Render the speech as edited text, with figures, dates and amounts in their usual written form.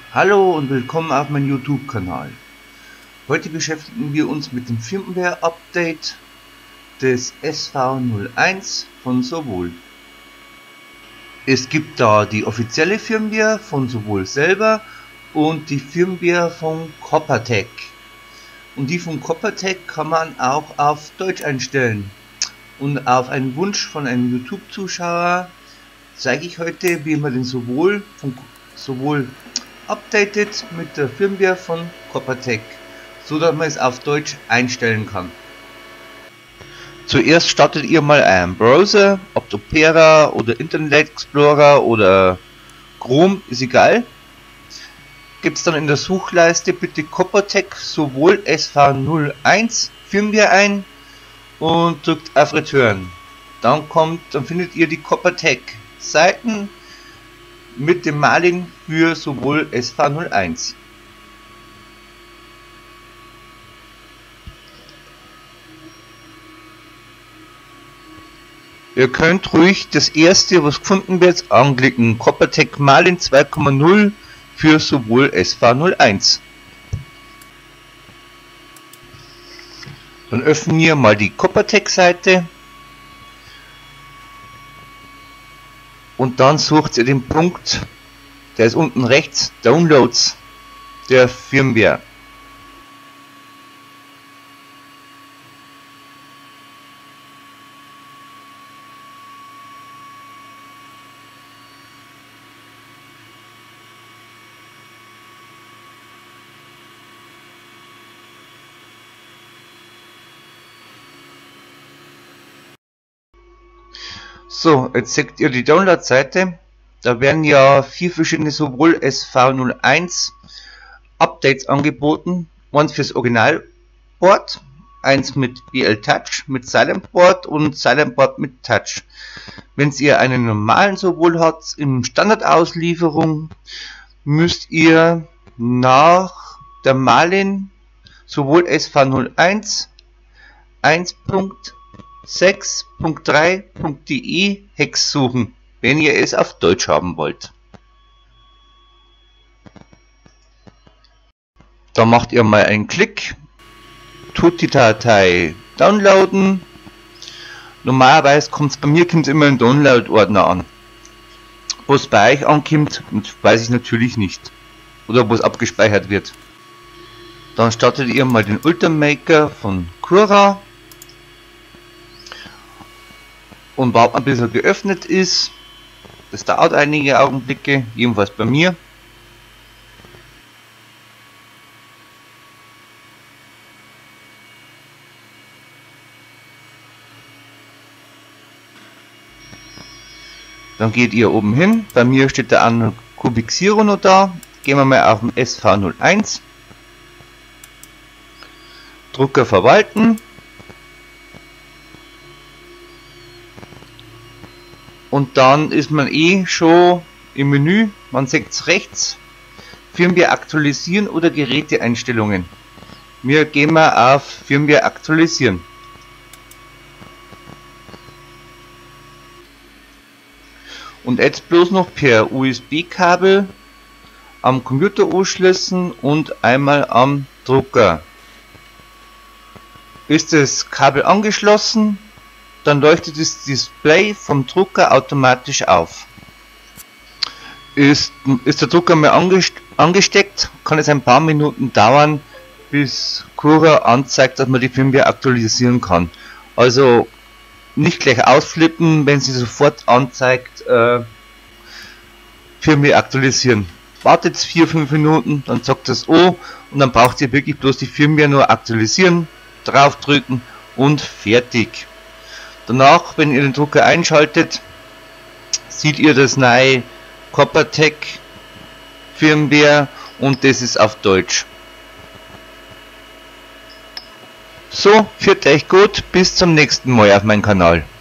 Hallo und willkommen auf meinem YouTube-Kanal. Heute beschäftigen wir uns mit dem Firmware-Update des SV01 von Sovol. Es gibt da die offizielle Firmware von Sovol selber und die Firmware von Coppertech. Und die von Coppertech kann man auch auf Deutsch einstellen. Und auf einen Wunsch von einem YouTube-Zuschauer zeige ich heute, wie man den Sovol updatet mit der Firmware von Coppertech, so dass man es auf Deutsch einstellen kann. Zuerst startet ihr mal einen Browser, ob Opera oder Internet Explorer oder Chrome, ist egal. Gibt dann in der Suchleiste bitte Coppertech Sovol SV01 Firmware ein und drückt auf Return. Dann findet ihr die Coppertech Seiten mit dem Mailing für Sovol SV01. Ihr könnt ruhig das erste, was gefunden wird, anklicken. Coppertech Mailing 2.0 für Sovol SV01. Dann öffnen wir mal die Coppertech Seite. Und dann sucht ihr den Punkt, der ist unten rechts, Downloads der Firmware. So, jetzt seht ihr die Download-Seite. Da werden ja 4 verschiedene Sovol SV01 Updates angeboten. Eins fürs Originalboard, eins mit BL Touch, mit Silent Board und Silent Board mit Touch. Wenn ihr einen normalen Sovol habt, in Standardauslieferung, müsst ihr nach der Malin Sovol SV01 1.6.3.de Hex suchen, wenn ihr es auf Deutsch haben wollt. Da macht ihr mal einen Klick, tut die Datei downloaden. Normalerweise kommt es bei mir immer im Download-Ordner an. Wo es bei euch ankommt, weiß ich natürlich nicht. Oder wo es abgespeichert wird. Dann startet ihr mal den Ultimaker von Cura. Und warten, bis er geöffnet ist. Das dauert einige Augenblicke, jedenfalls bei mir. Dann geht ihr oben hin. Bei mir steht der andere Kubik Zero noch da. Gehen wir mal auf den SV01. Drucker verwalten. Und dann ist man schon im Menü, man sieht es rechts, Firmware aktualisieren oder Geräteeinstellungen. Wir gehen mal auf Firmware aktualisieren. Und jetzt bloß noch per USB-Kabel am Computer anschließen und einmal am Drucker. Ist das Kabel angeschlossen, dann leuchtet das Display vom Drucker automatisch auf. Ist der Drucker mal angesteckt, kann es ein paar Minuten dauern, bis Cura anzeigt, dass man die Firmware aktualisieren kann. Also nicht gleich ausflippen, wenn sie sofort anzeigt, Firmware aktualisieren. Wartet 4-5 Minuten, dann sagt das O und dann braucht ihr wirklich bloß die Firmware nur aktualisieren, draufdrücken und fertig. Danach, wenn ihr den Drucker einschaltet, seht ihr das neue Coppertech Firmware und das ist auf Deutsch. So, führt euch gut, bis zum nächsten Mal auf meinem Kanal.